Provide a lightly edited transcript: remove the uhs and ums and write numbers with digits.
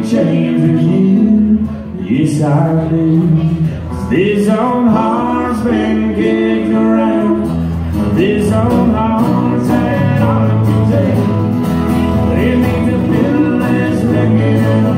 change with you. Yes, I do. 'Cause this old heart's been kicked around. This old heart's had all it can take. It needs a little less wrecking.